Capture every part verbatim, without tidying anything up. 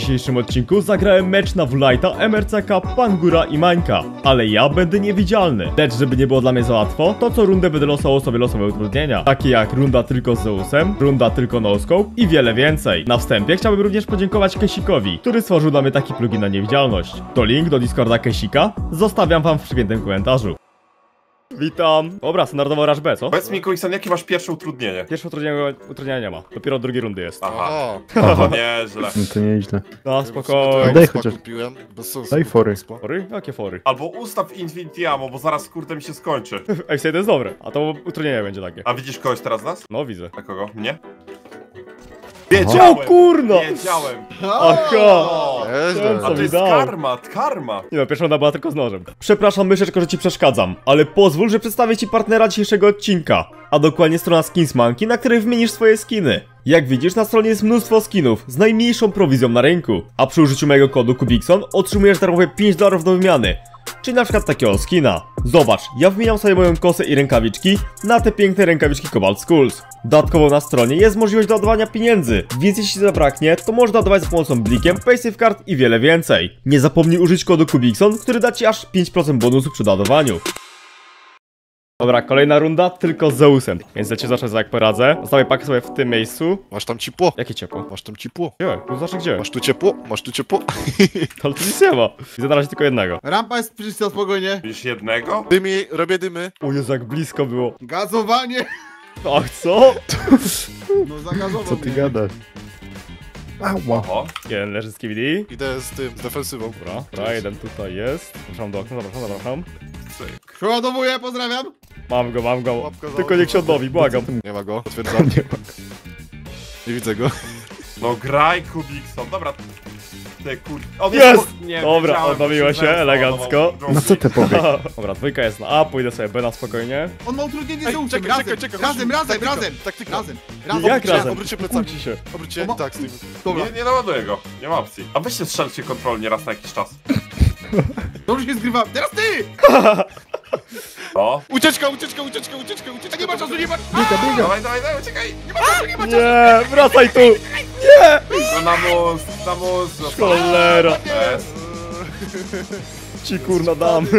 dzisiejszym odcinku zagrałem mecz na Wulajta, M R C K, Pangura i Mańka. Ale ja będę niewidzialny. Lecz żeby nie było dla mnie za łatwo, to co rundę będę losował sobie losowe utrudnienia. Takie jak runda tylko z Zeusem, runda tylko no scope i wiele więcej. Na wstępie chciałbym również podziękować Kesikowi, który stworzył dla mnie taki plugin na niewidzialność. To link do Discorda Kesika zostawiam wam w przypiętym komentarzu. Witam. Dobra, standardowo Rush B, co? Powiedz mi, Kulikson, jakie masz pierwsze utrudnienie? Pierwsze utrudnienia, utrudnienia nie ma. Dopiero od drugiej rundy jest. Aha, Aha. nieźle. No to nieźle. No spokojnie. Daj chociaż. Kupiłem, bez sensu. Daj fory. Fory? Jakie fory? Albo ustaw Infinity Ammo, bo zaraz kurde mi się skończy. Ej, to jest dobre. A to utrudnienie będzie takie. A widzisz kogoś teraz z nas? No widzę. A kogo? Mnie? O Wiedziałem! kurno! Wiedziałem! Aha! O, Nieźle. a to jest dał. karma, karma! Nie no, pierwsza runda była tylko z nożem. Przepraszam myszeczko, że ci przeszkadzam, ale pozwól, że przedstawię ci partnera dzisiejszego odcinka. A dokładnie strona Skinsmanki, na której wymienisz swoje skiny. Jak widzisz, na stronie jest mnóstwo skinów z najmniejszą prowizją na rynku. A przy użyciu mojego kodu Kubikson otrzymujesz darmowe pięć dolarów do wymiany. Czyli na przykład takiego skina. Zobacz, ja wymieniam sobie moją kosę i rękawiczki na te piękne rękawiczki Cobalt Skulls. Dodatkowo na stronie jest możliwość dodawania pieniędzy, więc jeśli zabraknie, to można dodawać za pomocą blikiem, PaySafeCard i wiele więcej. Nie zapomnij użyć kodu Kubikson, który da ci aż pięć procent bonusu przy dodawaniu. Dobra, kolejna runda tylko z Zeusem, więc ja cię zacznę jak poradzę. Zostawię pakę sobie w tym miejscu. Masz tam ciepło? Jakie ciepło? Masz tam ciepło? Gdzie? No znaczy gdzie? Masz tu ciepło? Masz tu ciepło? Ale tu nic nie ma. Widzę na razie tylko jednego. Rampa jest czysta, spokojnie. Widzisz jednego? Dymi, robię dymy. O Jezu, jak blisko było. Gazowanie! Ach, co? No zagazował Co ty mnie. gadasz? Ała. Oho. Jeden leży z K V D. Idę z tym, z defensywą. Dobra, dobra, jeden tutaj jest. Zapraszam do okna, zapraszam, zapraszam. Cyk. Przeładowuję, pozdrawiam. Mam go, mam go. Łapka za Tylko niech się odnowi, błagam. Nie ma go, potwierdzam. Nie ma. Nie widzę go. No graj, Kubikson, dobra. Ty kur... On Jest! Nie, Dobra, wiedziałem, odnowiło że się, Zeus elegancko. załadował Na co te pobieg? Dobra, dwójka jest na A, pójdę sobie B na spokojnie. On ma utrudnienie Ej, z Zeusem. czekaj, Razem, czekaj, czekaj, razem, chodź. razem, Taktyka, razem. taktyka. Razem, razem. Jak Obróćcie, razem? Obróćcie plecami. Kłóci się. Obróćcie, Oma- tak, z tym. Dobra, Nie, nie naładuję go, nie ma opcji. A weźcie strzelcie kontrolnie raz na jakiś czas. dobrze się zgrywa. Teraz ty! O. Ucieczka, ucieczka, ucieczka, ucieczka, A ucieczka. nie ma czasu, nie ma... Biega, biega. Dawaj, dawaj, dawaj, czekaj! Nie, wracaj tu! No na mus, na mus, zostaw. Cholera, Jest. ci kurna dam.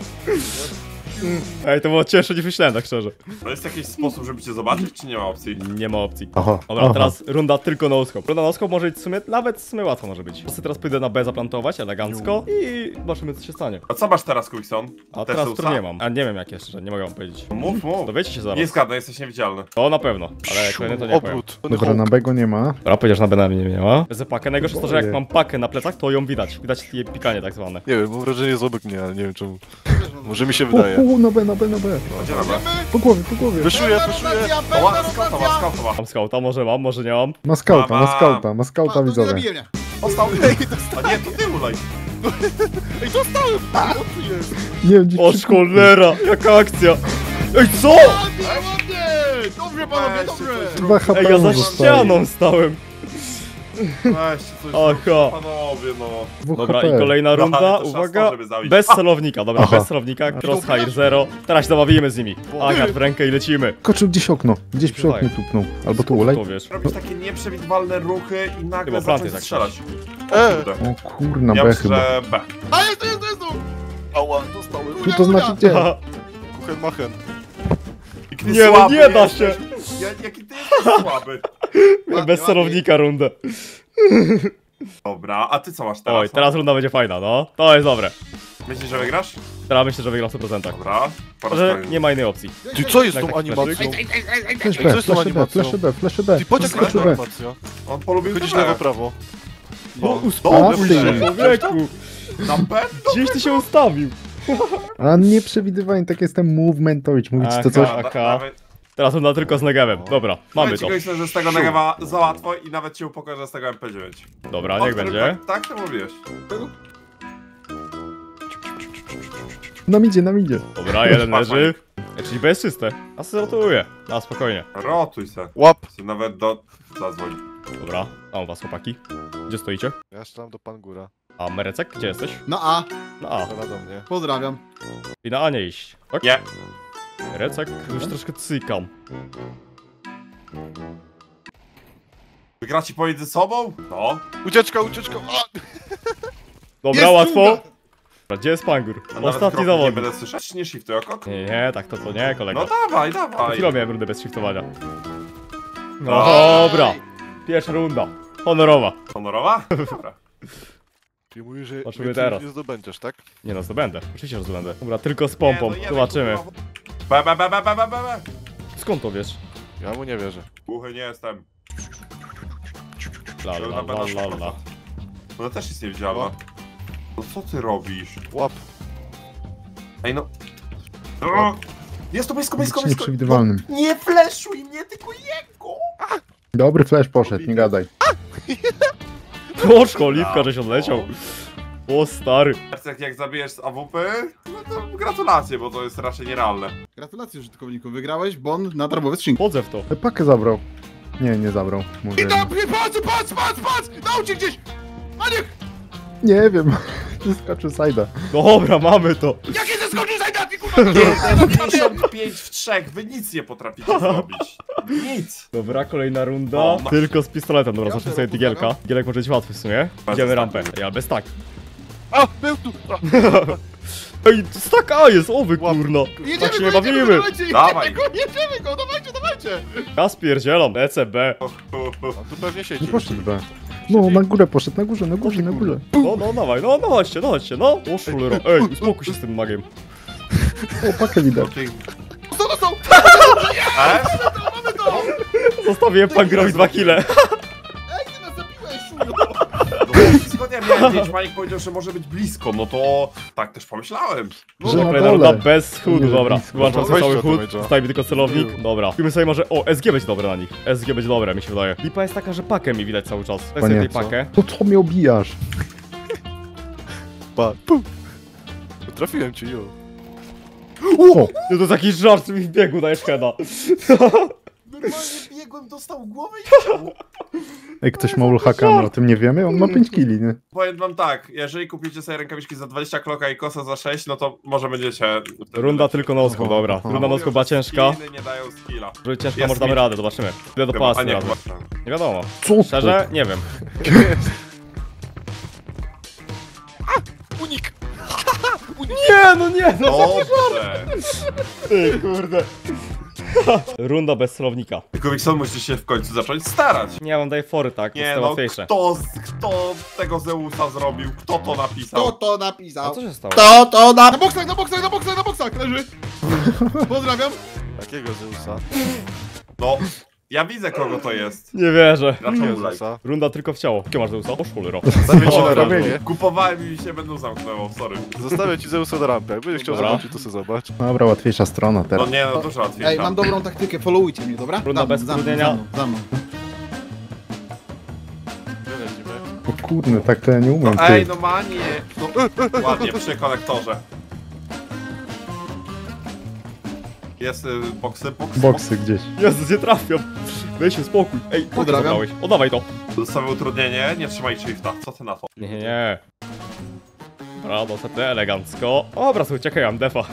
Ej, to było cięższe niż myślałem, tak szczerze. To jest jakiś sposób, żeby cię zobaczyć, czy nie ma opcji? Nie ma opcji. Aha. Dobra, aha. teraz runda tylko no scope. Runda no scope może być w sumie, nawet w sumie łatwo może być. Po prostu teraz pójdę na B zaplantować, elegancko i zobaczymy co się stanie. A co masz teraz, Kulikson? A Te teraz Zeusa? który nie mam. A nie wiem jak jeszcze, nie mogę wam powiedzieć. No mów, mów. Dowiecie się zaraz. Nie zgadnę, jesteś niewidzialny. To na pewno, ale kolejny to nie powiem. Obrót. Dobra, na Bego nie ma. Dobra, powiedziesz na B na mnie nie ma. Bez pakę. Najgorsze jest to, że jak Boję. mam pakę na plecach, to ją widać. Widać jej pikanie tak zwane. Nie wiem, mam wrażenie, jest obok mnie, ale nie wiem czemu. Może mi się U, wydaje. u, na B, na B, na B. Gdzie na B? Po głowie, po głowie. Wyszuję, Pełna wyszuję. rotacja, O, pełna ła, skauta, rotacja. ma, skauta, ma. Mam skauta, może mam, może nie mam. Ma skauta, ma Mama. skauta, ma A, skauta to nie widzowie. zabije mnie. Ostał. A nie, to ty ulaj. Ej, dostałem! O, tu jest. Nie wiem, gdzie O przy- cholera, jaka akcja! Ej, co? Ładnie, ładnie! Dobrze, panowie, Weźcie dobrze. coś Dwa H P Ej, ja za mu zostaje. ścianą stałem. Weźcie coś Aha. panowie, no. Dwóch Dobra, H P. i kolejna No, runda, ale to uwaga, szansa, żeby zabić. bez celownika, dobra, Aha. bez celownika, crosshair zero. Teraz się zabawimy z nimi. Agat w rękę i lecimy. Koczył gdzieś okno, gdzieś przy Tutaj. oknie tupnął. Albo tu ulej. To wiesz. Robisz takie nieprzewidywalne ruchy i nagle Chyba planty zacząć tak strzelać. E, Kurde. O kurna, Ja B myślę, chyba. że B. A jest, to jest, to jest tu. ała, dostałem. Tu to znaczy gdzie? Kuchen machen. Jaki ty Nie, no słaby nie da jesteś. się. Ja, jaki ty jesteś słaby. Ładnie, Bez ładnie. celownika rundę. Dobra, a ty co masz teraz? Oj, teraz runda będzie fajna, no. To jest dobre. Myślisz, że wygrasz? Teraz myślę, że wygram w stu procentach. Dobra, po raz Że kolejny. nie ma innej opcji. Ty, co jest z Tak, tą tak, animacją? Flash Ej, B, co jest tą flash B, animacją? flash B, flash B. Ty, patrz jak Skoczył jest B. animacja. On polubił Chodzisz B. lewo, prawo. No, A, uspokój ty. się, człowieku. Na B? Gdzieś ty się ustawił. A nieprzewidywalnie, tak jestem movementować. Mówić to coś? Aha. Da- nawet- Teraz runda tylko z Negevem. Dobra, mamy Powiem ci, to. Myślę, że z tego Negewa za łatwo i nawet cię upokoję, że z tego M P dziewięć. Dobra, O niech którym będzie. Tak, tak to mówiłeś. Nam idzie, nam idzie. Dobra, jeden leży. Czyli B jest czyste. A se rotuje. Na spokojnie. Rotuj se. Łap. Se nawet do... zadzwoń. Dobra, mam was chłopaki. Gdzie stoicie? Ja strzelam do Pangura. A Merecek, gdzie jesteś? Na A. Na A. Strzela do mnie. Pozdrawiam. I na A nie iść. Tak? Nie. Merecek, już troszkę cykam. Wygracie pomiędzy sobą? No. Ucieczka, ucieczka! A! Dobra, Jest łatwo. dżungla. Dobra, gdzie jest Pangur? A nawet Ostatni kroku nie zawodnik. będę słyszeć, nie shiftuj okot? Nie, nie, tak to, to nie, kolego. No dawaj, dawaj. Chwilą miałem rundę bez shiftowania. No Daj. dobra. Pierwsza runda. Honorowa. Honorowa? Dobra. Ty mówisz, że Zobaczymy więcej teraz. nie zdobędziesz, tak? Nie no, zdobędę. Oczywiście, że zdobędę. Dobra, tylko z pompą. Nie, no, jeden, Zobaczymy. kurwa. Be, be, be, be, be, be, be. Skąd to wiesz? Ja mu nie wierzę. Głuchy nie jestem. La la Na la pewno la la. sto procent. Ona też jest niewidzialna. No co ty robisz? Łap. Ej no. O! Jest to blisko, blisko, Być blisko. nieprzewidywalnym. No, nie fleszuj mnie, tylko jego! Dobry flash poszedł, nie gadaj. Poszło, Oliwka, żeś odleciał. O stary. Jak, jak zabijesz z A W P, no to gratulacje, bo to jest raczej nierealne. Gratulacje użytkowniku, wygrałeś bon na darmowe skrzynki. Chodzę w to. E, Pakę zabrał. Nie, nie zabrał. Może I tam, patrz, patrz, patrz, patrz! Dał cię gdzieś! Maniek! nie wiem. Zeskoczył sajda. Dobra, mamy to. Jakie zeskoczył zajdatki, kurwa! pięćdziesiąt pięć w trzech, wy nic nie potraficie zrobić. Nic. Dobra, kolejna runda. O, ma- Tylko z pistoletem. Dobra, Ja zacznę teraz sobie digielka. pozdrawiam. Digielek może być łatwy w sumie. Bez Idziemy tak. rampę. Ja bez tak. A! Był tu! A. Ej, stak A jest, o wy Łap. kurno. Jedziemy Tak się go, nie jedziemy bawimy. go, dawajcie, Dawaj. jedziemy go, jedziemy go, dawajcie, dawajcie! Ja spierdzielam. E C B. A tu pewnie siedzi. Nie poszedł B. No, na górę poszedł, na górze, na górze, na górze. No, no, dawaj, no, no chodźcie, no chodźcie, no. O szulero. Ej, uspokój się z tym magiem. O, pakę widać. Dostał, dostał! E? Mamy to! Zostawiłem Pangrowi dwa kile. Ej, ty nas zabiłeś, szujo! No blisko nie miałem gdzieś, Majek powiedział, że może być blisko, no to tak też pomyślałem. Że na Kolejna runda dole. bez chudu, Nie, że dobra. blisko. Włączam sobie Weź cały to, chód, Tomeczka. zostaje mi tylko celownik. Dobra. Kupimy sobie może, o, S G będzie dobre na nich. S G będzie dobre, mi się wydaje. Lipa jest taka, że pakę mi widać cały czas. Weź sobie Panie, tej co? pakę. To co mnie obijasz? Pa. Pum. Trafiłem cię, jo. O! No to jest jakiś żart, mi w biegu dajesz heada. Normalnie biegłem, dostał głowę i ciało. Ej, ktoś ma ulhaka, my o tym nie wiemy? On ma pięć kili, nie? Powiem wam tak, jeżeli kupicie sobie rękawiczki za dwadzieścia kloka i kosa za sześć, no to może będziecie... Runda tylko na oskop, dobra. Aha. Runda na oskop była ciężka. Skiny nie dają skilla. Że ciężka, Jest może damy mit. radę, zobaczymy. Idę do Chyba, pałacu a nie, razem. chyba. Nie wiadomo. Co to? Szczerze, nie wiem. Unik! Nie, no nie, no. Dobrze. Ty, kurde. Runda bez celownika. Tylko Wixon musisz się w końcu zacząć starać. Nie, on daje fory, tak, to Nie jest no, łatwiejsze. kto, z- kto tego Zeusa zrobił? Kto to napisał? Kto to A napisał? co się stało? Kto to na... Na boksach, na boksach, na boksach, na boksach, leży! Pozdrawiam. Jakiego Zeusa? No, ja widzę kogo to jest. Nie wierzę. Raczej Jakiego Ulaj. Zeusa? Runda tylko w ciało. Jakie masz Zeusa? O szulero. Zostawię ci O, na robienie. rampie. Kupowałem i mi się będą zamknęło, sorry. Zostawię ci Zeusa na rampie. Jak będziesz chciał Dobra. zobaczyć, to sobie zobacz. Dobra, łatwiejsza strona No teraz. nie, no dużo łatwiej. Ej, mam dobrą taktykę, followujcie mnie, dobra? Runda Za mną, bez za mną, trudnienia. za mną, za mną. Gdzie lecimy? O kurde, tak to ja nie umiem, No ej, ty. no manie. No, ładnie, przy konektorze. Jest y, boksy, boksy. Boksy gdzieś. Jezus, nie trafiam. Weź się spokój. Ej, po co Pozdrawiam. zabrałeś? Oddawaj to. Dostawy utrudnienie, nie trzymaj shifta. Co ty na to? Nie, nie, nie. Dobra, dostępne elegancko. Dobra, słuchaj, czekaj, mam defa.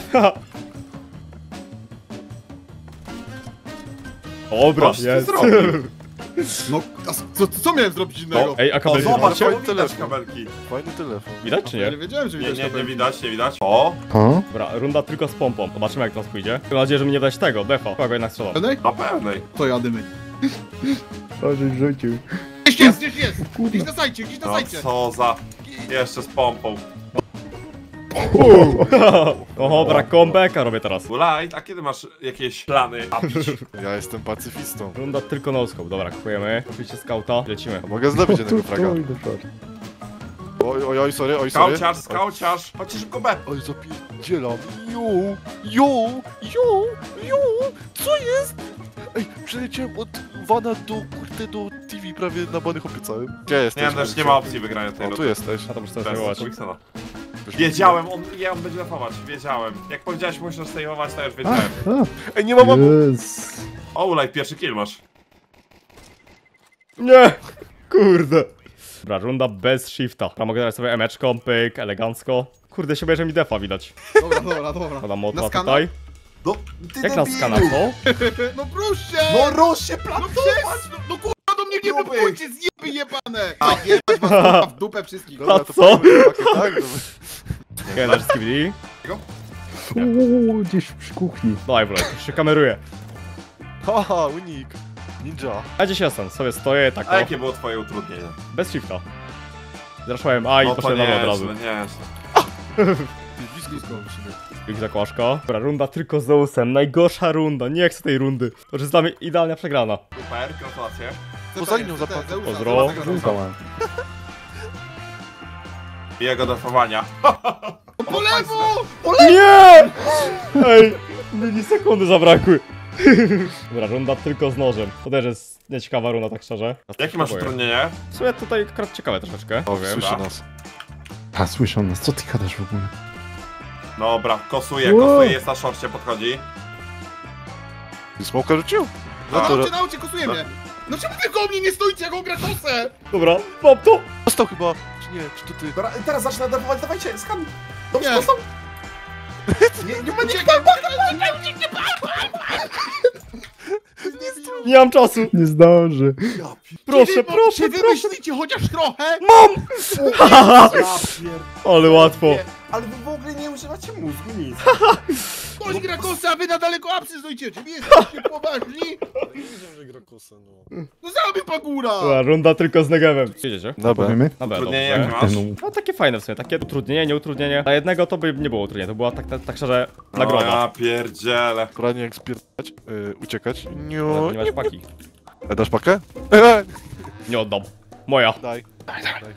Dobra, Coś ty jest. zrobił. No, a s- co, co miałem zrobić innego? Ej, a O, kabel zobacz, macie? bo Fajny widać telefon. kabelki. Fajny telefon. Widać czy Ja nie? nie wiedziałem, że Nie, widać nie, nie kabelki. widać, nie widać. O, O? Dobra, runda tylko z pompą. Zobaczymy jak teraz pójdzie. Mam nadzieję, że mi nie dać tego, defa. Kogo jednak strzelam. Pewnej? na pewnej. To jadymy. To żeś rzucił. Gdzieś jest, gdzieś jest! Gdzieś na sajcie, gdzieś na No sajcie! co za... Jeszcze z pompą. Oho, brak comebacka robię teraz. Light, a kiedy masz jakieś plany? Ja jestem pacyfistą. Runda tylko no scope. Dobra, kupujemy. Oczywiście skauta. Lecimy. A mogę zdobyć jednego Tu, fraga. tu, idę patrz. Oj, oj, oj, sorry, oj, sorry. Skauciarz, skauciarz. Chodźcie szybko B. Oj, zapierdzielam. Jo, jo, jo, jo, co jest? Ej, przeleciałem od Wana do, kurde, do T V prawie na banych opiecałem. Gdzie jesteś? Nie, też nie ma opcji wygrania tej O, tu rundy. jesteś. A to muszę To sobie jest wywołać. Wixona. Wiedziałem, on, ja on będzie lefować, wiedziałem. Jak powiedziałeś, musisz sejmować, to już A, wiedziałem. Ej, nie ma mamu! Yes. O, Ulaj, pierwszy kill masz. Nie! Kurde. Dobra, runda bez shifta. Tam mogę dać sobie emeczką, pyk, elegancko. Kurde, się bierze mi defa widać. Dobra, dobra, dobra. Podam Na motła skana? tutaj. No, ty Jak na debilu. skana, co? No proszę! No roz się No plan. to jest! No, no kurwa, no mnie nie Gruby. blokujcie, zjeby jebane! A jebać was kurwa, w dupę wszystkich. Dobra, to co? powiem, pakę, tak? Dobra. Okej, na wszystkim widzi. Uuu, gdzieś przy kuchni. Daj, bro, już się kameruje. Haha, unik. Ninja. Ja gdzieś jestem, sobie stoję tak A o, jakie było twoje utrudnienie? bez shifta. Zraszałem A i No to poszedłem na nie, od razu. nie, nie. Blisko, blisko musimy. Ich zakłaszka. Dobra, runda tylko z Zeusem. Najgorsza runda, nie chcę tej rundy. To już jest dla mnie idealnie przegrana. Super, gratulacje. Poza linią zapadł. Pozdro. Zuzałam. I jego defowania. Po lewo! Nie! Ej, milisekundy zabrakły. Dobra, runda tylko z nożem. To też jest nieciekawa runda, tak szczerze. Jakie masz Próbuję. utrudnienie? W sumie tutaj akurat ciekawe troszeczkę. O, Powiem. słyszy dobra. nas. A, słyszą nas, co ty gadasz w ogóle? Dobra, kosuje, Wow. kosuje, jest na szorcie, podchodzi. Ty smoka rzucił? No No to naucie, naucie, kosuje mnie! No czemu tylko o mnie nie stoicie, jak on gra kosę? Dobra, mam to! dostał chyba. Czy nie, czy to ty? Dobra, teraz zacznę defować, dawajcie, skan. Dobrze, Nie. dostał. Nie, nie będzie Nie mam czasu! Nie zdąży. Proszę, proszę, Czy wy proszę! myślicie chociaż trochę? Ja pier... Ale łatwo. Nie, ale wy w ogóle nie używacie mózgu, nic. Ktoś gra kosę, a wy na daleko apsy stoicie. Czy wy jesteście poważni? No zabił Pagura! Dobra, runda tylko z Negevem. Jedziecie? Dobra. Powiemy? Na B, Utrudnienie dobrze. jakie masz? No, No takie fajne w sumie, takie utrudnienie, nieutrudnienie. Dla jednego to by nie było utrudnienie, to była tak, tak, tak szczerze O, nagroda. ja pierdzielę. Poranie jak spierdać, yy, uciekać. Ale Nie, nie masz paki. E, dasz pakę? E, Nie oddam. Moja. daj. Daj, daj.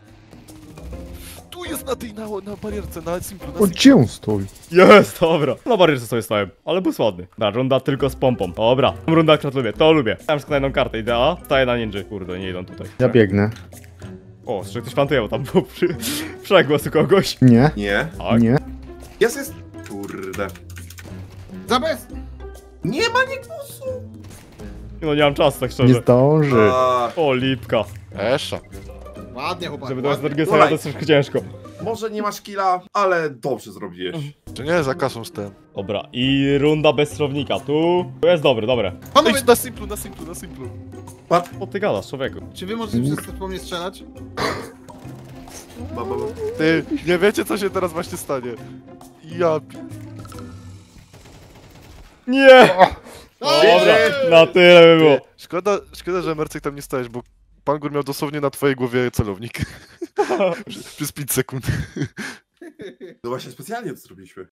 Tu jest na tej, na, na barierce, na simplu, na O, simplu. gdzie on stoi? Jest, dobra. Na barierce sobie stałem, ale był ładny. Dobra, runda tylko z pompą. Dobra, runda, którą lubię, to lubię. Dałem tylko na jedną kartę, idea. Staję na ninja. Kurde, nie idą tutaj. Ja biegnę. O, że ktoś plantuje, bo tam był przy... przegłos u kogoś. Nie, Nie. Tak. nie. Jest, jest. Kurde. Za bez! Nie ma nikosu. No nie mam czasu, tak Nie szczerze. zdąży. A, O, lipka. Esza. Ładnie, chłopak, Żeby dać ładnie. drugie Ulaj. sobie, to jest troszkę ciężko. może nie masz killa, ale dobrze zrobiłeś. Czy nie, za kasą z ten. Dobra, i runda bez sterownika. Tu... Tu jest dobre, dobre. Panowie, Idź na simplu, na simplu, na simplu. O, ty gadasz, człowieku. czy wy możecie przestać po mnie strzelać? Ba, ba, ba. Ty, nie wiecie co się teraz właśnie stanie. Ja pi... Nie! O, Dobra, na tyle by było. Ty, szkoda, szkoda, że Mercek tam nie stałeś, bo pan Gór miał dosłownie na twojej głowie celownik. Przez pięć sekund. No właśnie specjalnie to zrobiliśmy.